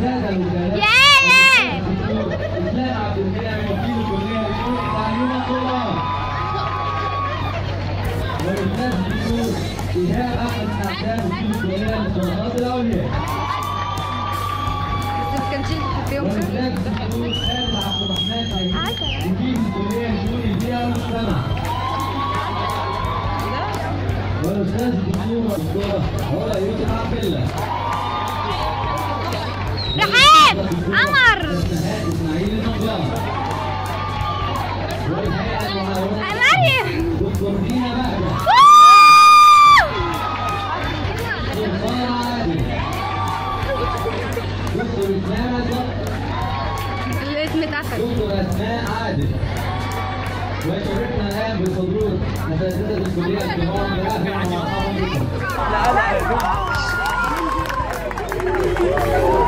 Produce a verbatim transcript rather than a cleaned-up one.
والساده الوكلاء ياه اسلام عبد المنعم وكيل الكليه لشؤون تعليم الطلاب. والاستاذ الدكتور ايهاب احمد حسان وكيل الكليه للدراسات العليا. والاستاذ الدكتور خالد عبد الرحمن وكيل الكليه لشؤون البيئه والمجتمع. والاستاذ الدكتور والدكتوره علا يوسف عبد الله. رحاب عمر اسماعيل النجار. والهيئه المعاونه مريم دكتور دينا بهجه. سلطان عادل. دكتور اسلام الاسم اتقفل. دكتور اسماء عادل. ويشرفنا الان بحضور اساتذه الكليه الكرام برافع ومرحبا بكم.